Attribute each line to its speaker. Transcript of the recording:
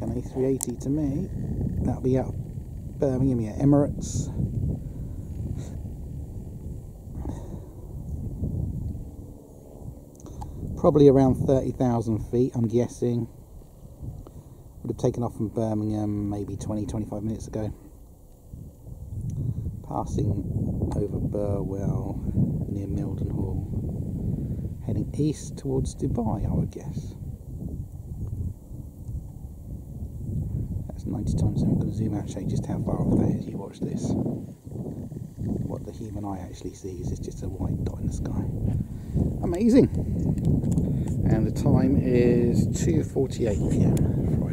Speaker 1: an A380 to me. That'll be out of Birmingham, yeah, Emirates. Probably around 30,000 feet, I'm guessing. Would have taken off from Birmingham maybe 20-25 minutes ago. Passing over Burwell near Mildenhall, heading east towards Dubai, I would guess. That's 90 times 7. I'm going to zoom out and show you just how far off that is. You watch this. What the human eye actually sees is just a white dot in the sky. Amazing. And the time is 2:48 PM.